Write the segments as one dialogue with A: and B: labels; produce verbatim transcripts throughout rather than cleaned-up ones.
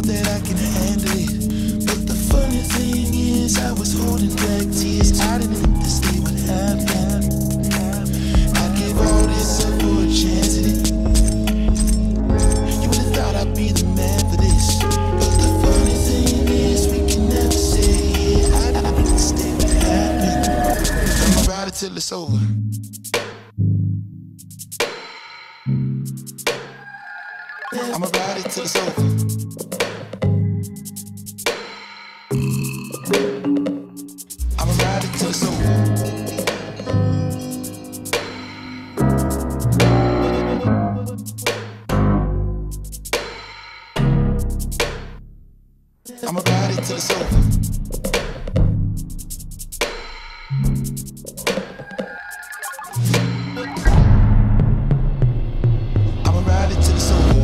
A: that I can handle it. But the funny thing is, I was holding back tears. I didn't think this day would happen. I gave all this up for a chance at it. You would've thought I'd be the man for this. But the funny thing is, we can never say it. I didn't think this day would happen. I'ma ride it till it's over. I'ma ride it till it's over. I'ma ride it till it's over. I'ma ride it till it's over. I'ma ride it till it's over.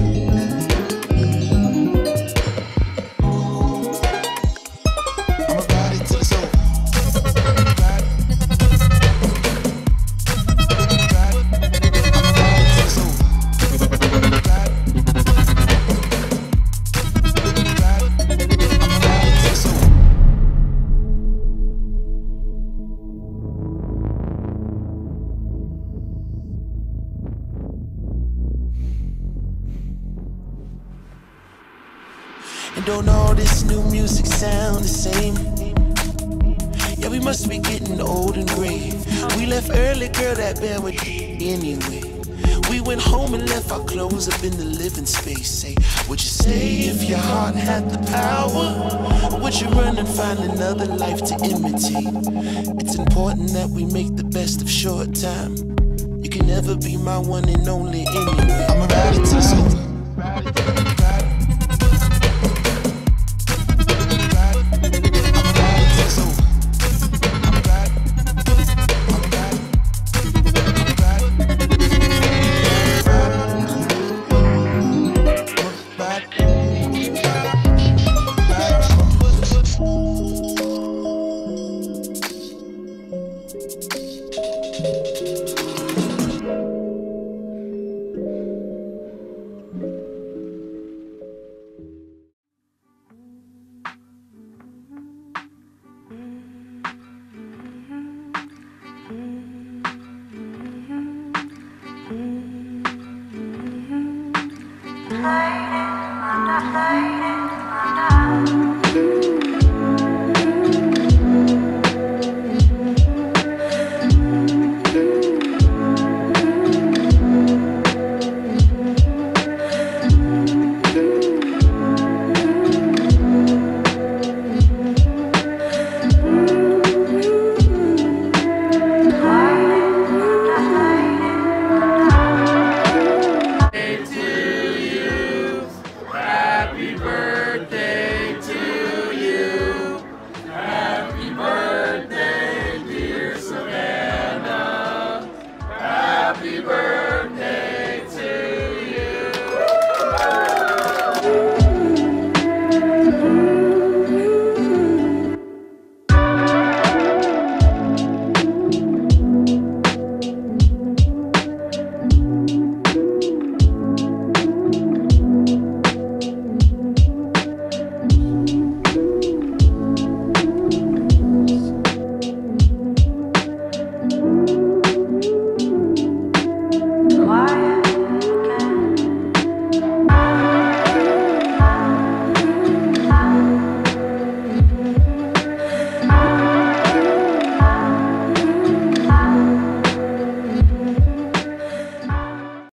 A: And don't all this new music sound the same? Yeah, we must be getting old and gray. We left early, girl, that band with anyway. We went home and left our clothes up in the living space. Say, would you stay if your heart had the power? Or would you run and find another life to imitate? It's important that we make the best of short time. You can never be my one and only anyway. I'ma ride it till it's over.
B: Fading, fading, fading.